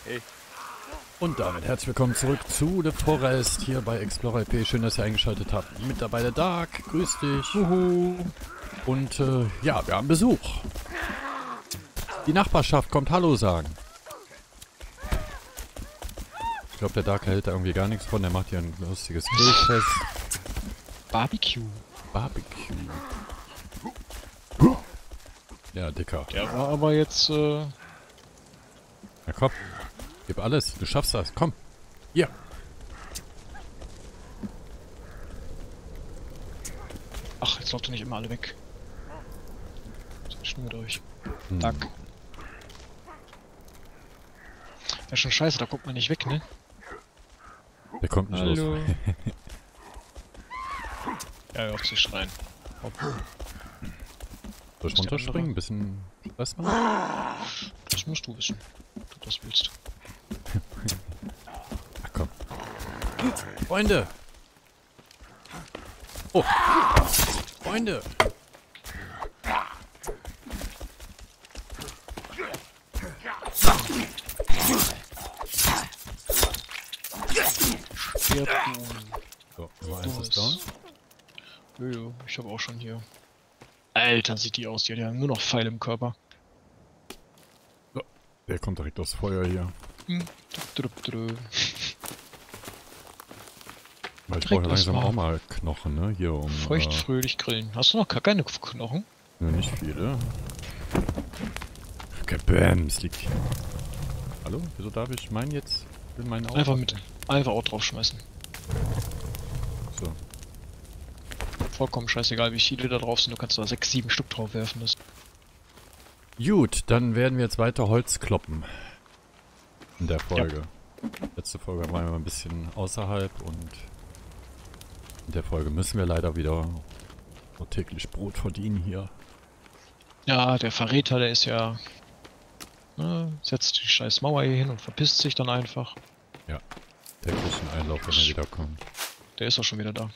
Und damit herzlich willkommen zurück zu The Forest hier bei Explorer IP. Schön, dass ihr eingeschaltet habt. Mit dabei der Dark. Grüß dich. Juhu. Und ja, wir haben Besuch. Die Nachbarschaft kommt Hallo sagen. Ich glaube, der Dark hält da irgendwie gar nichts von. Der macht hier ein lustiges Grillfest. Barbecue. Barbecue. Ja, Dicker. Der war aber jetzt, Na komm. Gib alles. Du schaffst das. Komm. Hier. Ach, jetzt lauft ihr nicht immer alle weg. So, schnur durch. Hm. Dank. Ja, schon scheiße, da kommt man nicht weg, ne? Der kommt nicht los. Ja, hör auf zu schreien. Hopp. Soll ich runterspringen? Ein bisschen Stress machen? Das musst du wissen, ob du das willst. Ach komm. Freunde! Oh! Freunde! Stirb du. So, Nummer 1 ist down. Jojo, ich habe auch schon hier. Alter, sieht die aus, die haben nur noch Pfeile im Körper. So, der kommt direkt aus Feuer hier. Weil ich brauche Direkt langsam was auch mal Knochen, ne? Hier um... Feuchtfröhlich grillen. Hast du noch gar keine Knochen? Nur nicht viele. Okay, bam, es liegt hier. Hallo? Wieso darf ich meinen jetzt in meinen Augen? Einfach auch draufschmeißen. So. Vollkommen scheißegal, wie viele da drauf sind. Du kannst da 6, 7 Stück drauf werfen. Das Gut, dann werden wir jetzt weiter Holz kloppen. In der Folge. Ja. Letzte Folge waren wir ein bisschen außerhalb und in der Folge müssen wir leider wieder so täglich Brot verdienen hier. ja, der Verräter, der ist ja... setzt die scheiß Mauer hier hin und verpisst sich dann einfach. Ja, der kriegt einen Einlauf, wenn er wiederkommt. Der ist auch schon wieder da.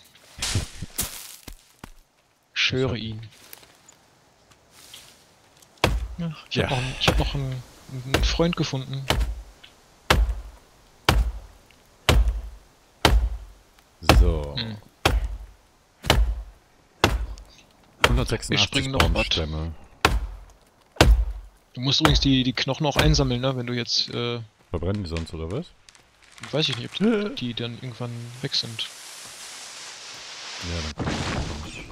Ich höre ihn. Ja, ich hab noch einen Freund gefunden. So. 186 Ich spring noch Baumstämme. Du musst übrigens die Knochen auch einsammeln, ne? Wenn du jetzt, Verbrennen die sonst, oder was? weiß ich nicht, ob die dann irgendwann weg sind. Ja, dann kann ich.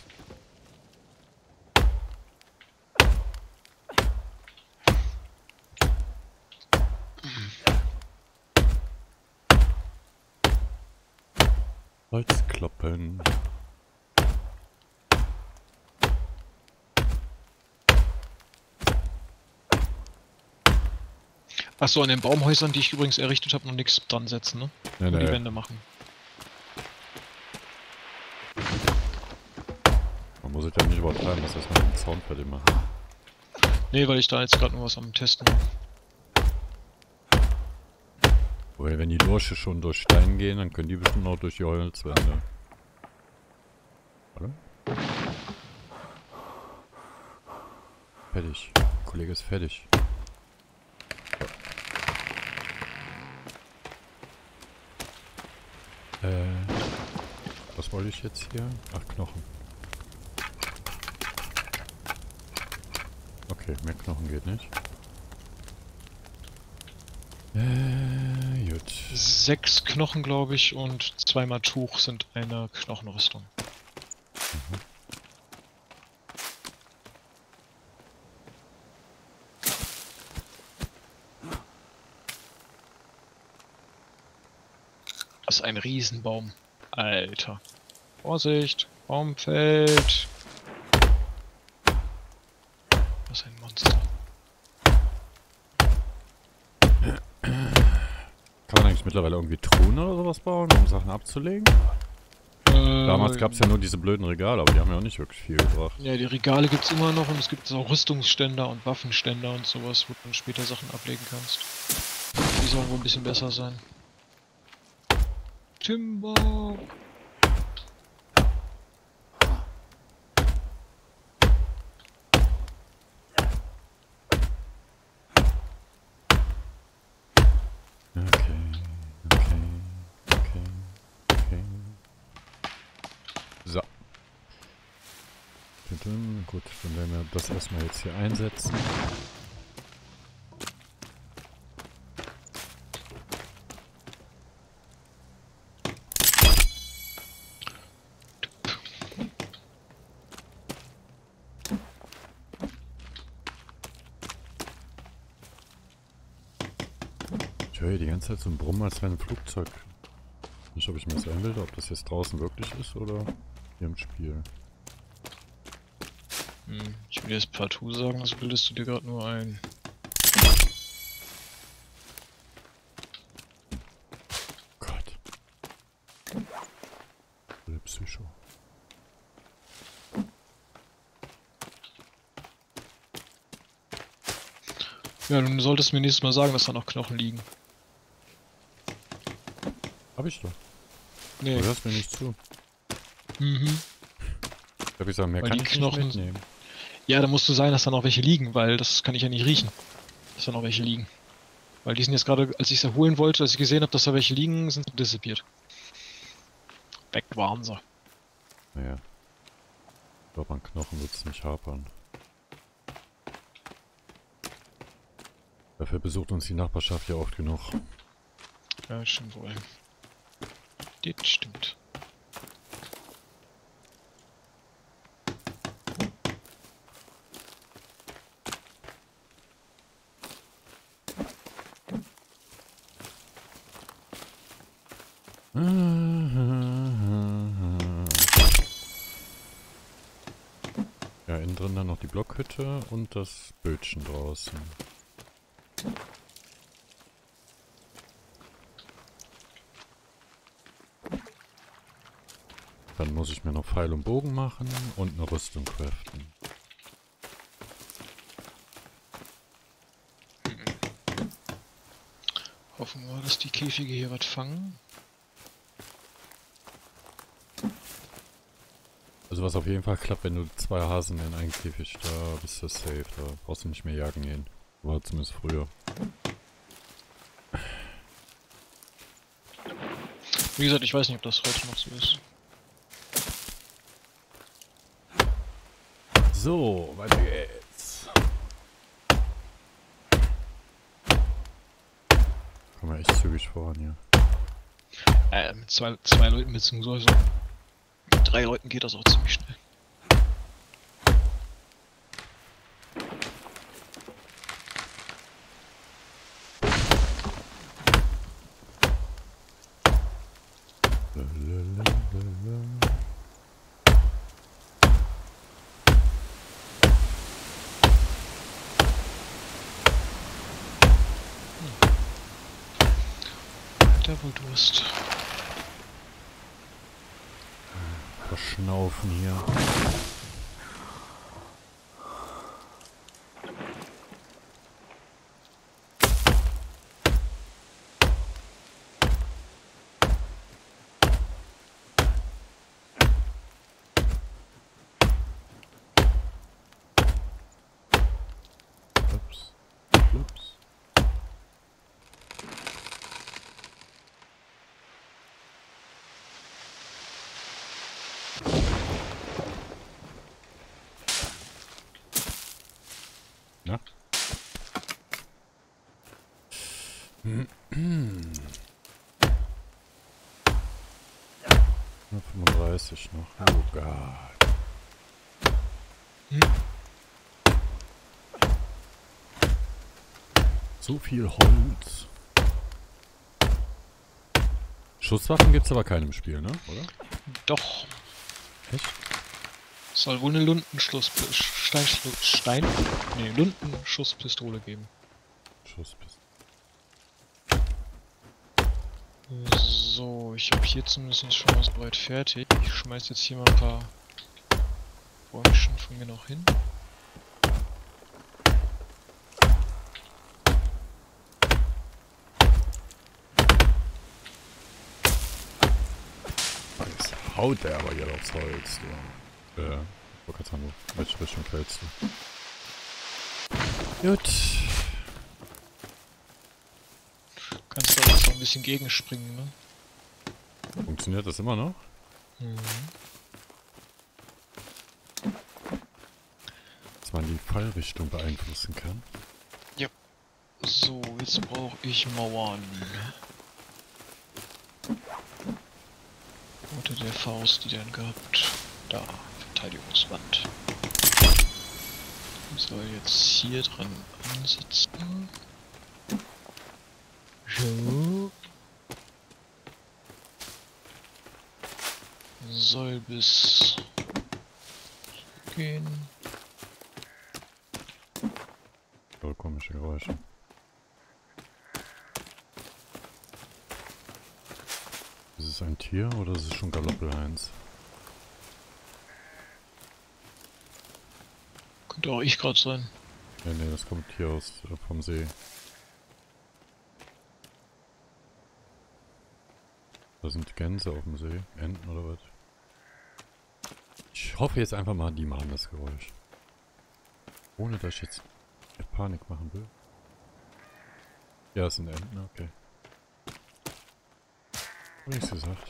Holz kloppen. Achso, an den Baumhäusern, die ich übrigens errichtet habe, noch nichts dran setzen, ne? Nee, Nur die nee. Wände machen. Man muss es ja nicht übertreiben, dass erstmal den Zaun fertig machen. Nee, weil ich da jetzt gerade noch was am Testen habe. Weil wenn die Lurche schon durch Stein gehen, dann können die bestimmt auch durch die Holzwände. Oder? Fertig. Der Kollege ist fertig. So. Was wollte ich jetzt hier? Ach, Knochen. Okay, mehr Knochen geht nicht. Gut. 6 Knochen, glaube ich, und 2-mal Tuch sind eine Knochenrüstung. Das ist ein Riesenbaum. Alter. Vorsicht, Baum fällt. Das ist ein Monster. Kann man eigentlich mittlerweile irgendwie Truhen oder sowas bauen, um Sachen abzulegen? Damals gab es ja nur diese blöden Regale, aber die haben ja auch nicht wirklich viel gebracht. Ja, die Regale gibt's immer noch und es gibt auch Rüstungsständer und Waffenständer und sowas, wo du dann später Sachen ablegen kannst. Die sollen wohl ein bisschen besser sein. Timber! Gut, dann werden wir das erstmal jetzt hier einsetzen. Ich höre hier die ganze Zeit so ein Brummen, als wäre ein Flugzeug. Nicht, ob ich mir das einbilde, ob das jetzt draußen wirklich ist oder hier im Spiel. Ich will jetzt partout sagen, das bildest du dir gerade nur ein. Gott. Der Psycho. Ja, du solltest mir nächstes Mal sagen, dass da noch Knochen liegen. Hab ich doch. Nee. Du hörst mir nicht zu. Mhm. Ich hab gesagt, mehr Weil kann die ich Knochen nicht mitnehmen. Ja, da musst du sein, dass da noch welche liegen, weil das kann ich ja nicht riechen. Dass da noch welche liegen. Weil die sind jetzt gerade, als ich es erholen wollte, als ich gesehen habe, dass da welche liegen, sind sie dissipiert. Weg waren sie. Naja. Ich glaube, an Knochen wird es nicht hapern. Dafür besucht uns die Nachbarschaft ja oft genug. Ja, stimmt wohl. Das stimmt. Ja, innen drin dann noch die Blockhütte und das Bötchen draußen. Dann muss ich mir noch Pfeil und Bogen machen und eine Rüstung craften. Hoffen wir, dass die Käfige hier was fangen. Also was auf jeden Fall klappt, wenn du 2 Hasen in einen Käfig, da bist du safe, da brauchst du nicht mehr jagen gehen. War zumindest früher. Wie gesagt, ich weiß nicht, ob das heute noch so ist. So, weiter geht's. Kommen wir echt zügig voran hier. Mit zwei Leuten beziehungsweise 3 Leuten geht das auch ziemlich schnell. Der wohl Durst. Verschnaufen hier. Ups. Ups. Na? 35 noch. Oh Gott. So viel Holz. Schusswaffen gibt's aber keine im Spiel, ne? Oder? Doch. Echt? Soll wohl eine Lundenschusspistole geben. Schusspistole. So, ich habe hier zumindest schon mal so weit fertig. Ich schmeiß jetzt hier mal ein paar Bäumchen von mir noch hin. Jetzt haut der aber hier aufs Holz, du. Wo kannst du nur? Welche Richtung fällst du? Gut. Kannst du aber jetzt noch ein bisschen gegenspringen, ne? Funktioniert das immer noch? Mhm. man die Fallrichtung beeinflussen kann. So, jetzt brauche ich Mauern. Unter der Faust, die dann gehabt. Da, Verteidigungswand. Soll jetzt hier dran ansetzen. So. Soll bis hier gehen. Voll komische Geräusche. Ist es ein Tier oder ist es schon Galoppelheinz? Könnte auch ich gerade sein. Nee, nee, das kommt hier aus vom See. Da sind Gänse auf dem See. Enten oder was? Ich hoffe jetzt einfach mal, die machen das Geräusch. Ohne dass ich jetzt Panik machen will. Ja, es sind Enten, okay. Hab ich's gesagt.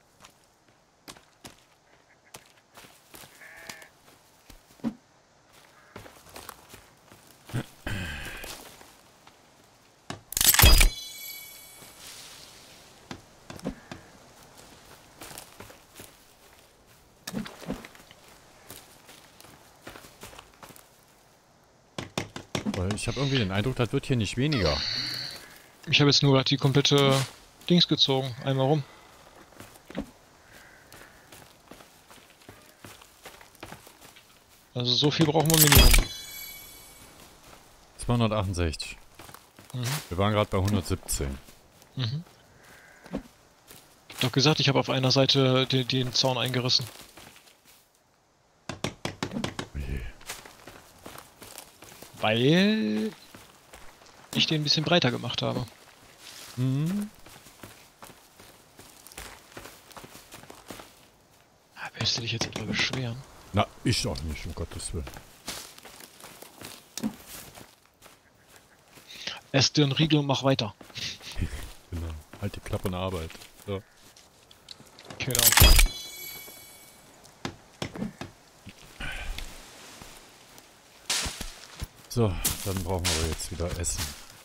Weil ich habe irgendwie den Eindruck, das wird hier nicht weniger. Ich habe jetzt nur die komplette Dings gezogen. Einmal rum. Also so viel brauchen wir Minimum. 268. Mhm. Wir waren gerade bei 117. Mhm. Ich hab doch gesagt, ich habe auf einer Seite den Zaun eingerissen. Oh je. Weil ich den ein bisschen breiter gemacht habe. Mhm. Willst du dich jetzt etwa beschweren? Na, ich doch nicht, um Gottes Willen. Ess dir einen Riegel und mach weiter. Genau. Halt die Klappe und Arbeit. So. Genau. So, dann brauchen wir aber jetzt wieder Essen.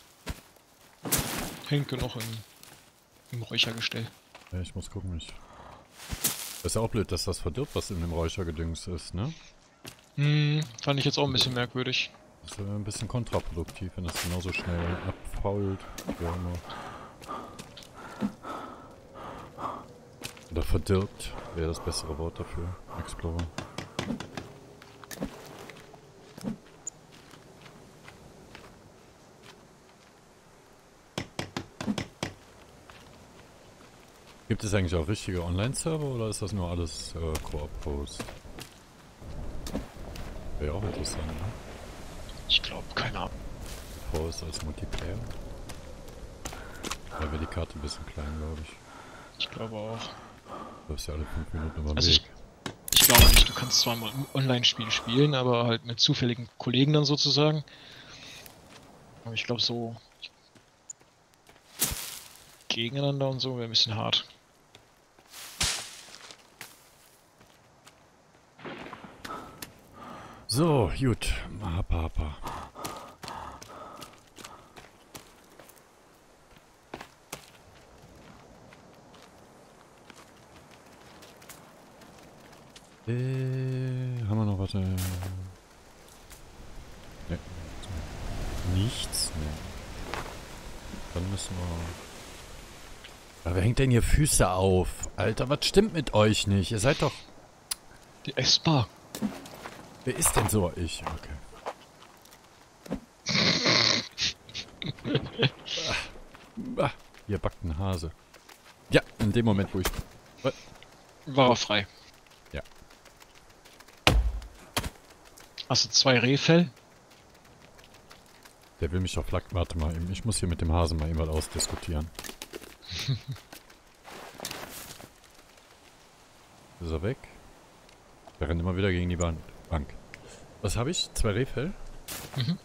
Hängt genug im Räuchergestell. Ja, ich muss gucken, Das ist ja auch blöd, dass das verdirbt, was in dem Räuchergedöns ist, ne? Fand ich jetzt auch ein bisschen merkwürdig. Das ist ein bisschen kontraproduktiv, wenn das genauso schnell abfault. Wie auch immer. Oder verdirbt, wäre das bessere Wort dafür. Explorer. Gibt es eigentlich auch richtige Online-Server oder ist das nur alles Koop-Post? Wäre auch interessant, ne? Ich glaube, keine Ahnung. Post als Multiplayer. Da wäre die Karte ein bisschen klein, glaube ich. Ich glaube auch. Du bist ja alle 5 Minuten über dem Also Weg. ich glaube nicht, du kannst zwar mal ein Online-Spiel spielen, aber halt mit zufälligen Kollegen dann sozusagen. Aber ich glaube so gegeneinander und so wäre ein bisschen hart. So, gut. Hapa. Haben wir noch was? Ne. Nichts mehr. Dann müssen wir... Ja, wer hängt denn hier Füße auf? Alter, was stimmt mit euch nicht? Ihr seid doch... Die Essbar. Wer ist denn so? Ich, okay. Hier backt ein Hase. Ja, in dem Moment, wo ich... War er frei. Ja. Hast du 2 Rehfell? Der will mich doch flack... Warte mal, ich muss hier mit dem Hasen mal irgendwas ausdiskutieren. Ist er weg? Der rennt immer wieder gegen die Bank. Was habe ich? 2 Rehfell? Mhm.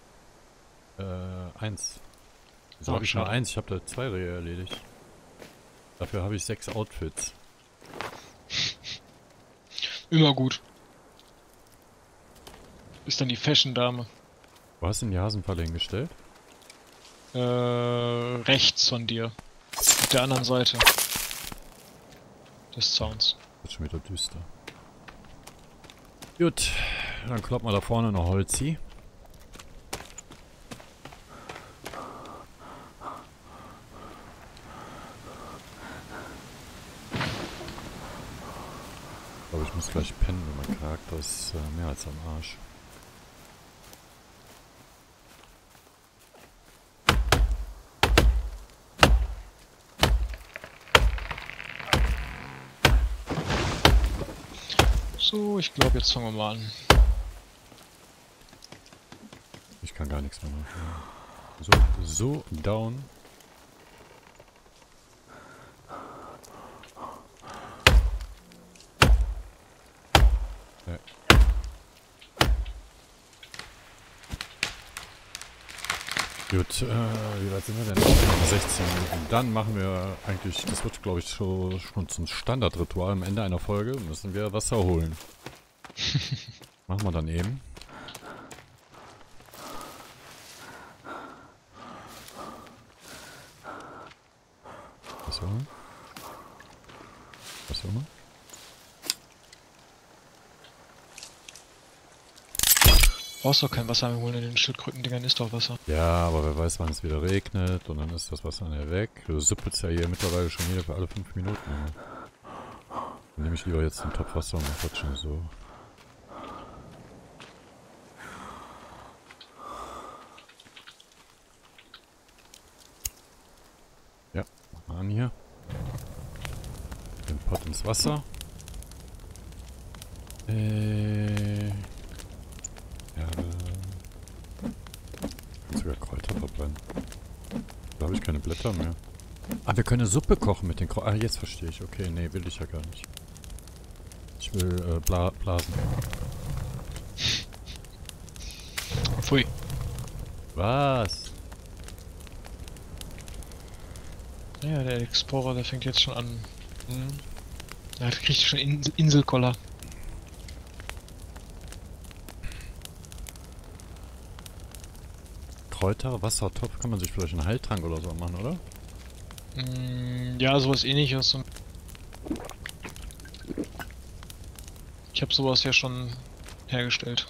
1. Wieso Oh, habe ich nur schade. 1? Ich habe da 2 Rehe erledigt. Dafür habe ich 6 Outfits. Immer gut. Ist dann die Fashion-Dame. Wo hast du denn die Hasenfalle hingestellt? Rechts von dir. Auf der anderen Seite. Des Zauns. Wird schon wieder düster. Gut, dann kloppen wir da vorne noch Holzi. Ich glaube, ich muss gleich pennen, weil mein Charakter ist mehr als am Arsch. So, ich glaube, jetzt fangen wir mal an. Ich kann gar nichts mehr machen. So down. Ja. Gut, wie weit sind wir denn? 16 Minuten. Dann machen wir eigentlich, das wird glaube ich schon zum Standardritual am Ende einer Folge, müssen wir Wasser holen. Machen wir dann eben. Was holen? Was holen wir? Brauchst doch kein Wasser mehr holen, in den Schildkröten-Dingern ist doch Wasser. Ja, aber wer weiß, wann es wieder regnet und dann ist das Wasser dann weg. Du suppelst ja hier mittlerweile schon wieder für alle 5 Minuten. Dann nehme ich lieber jetzt den Topf Wasser und mach das schon so. Ja, mach mal an hier. Den Pott ins Wasser. Ja. Ich kann sogar Kräuter verbrennen. Da habe ich keine Blätter mehr. Ah, wir können eine Suppe kochen mit den Kräutern. Ah, jetzt verstehe ich. Okay, nee, will ich ja gar nicht. Ich will blasen. Pfui. Was? Ja, der Explorer, der fängt jetzt schon an. Der kriegt schon Inselkoller. Kräuter, Wassertopf, kann man sich vielleicht einen Heiltrank oder so machen, oder? Ja, sowas ähnliches. Ich habe sowas ja schon hergestellt.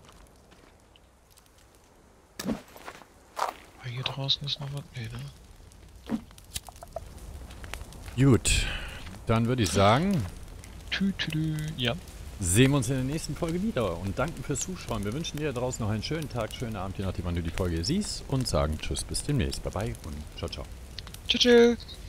Aber hier draußen ist noch was. Nee, ne? Gut, dann würde ich sagen, Ja. sehen wir uns in der nächsten Folge wieder und danken fürs Zuschauen. Wir wünschen dir draußen noch einen schönen Tag, schönen Abend, je nachdem wann du die Folge siehst und sagen Tschüss, bis demnächst. Bye bye und ciao, ciao. Tschüss.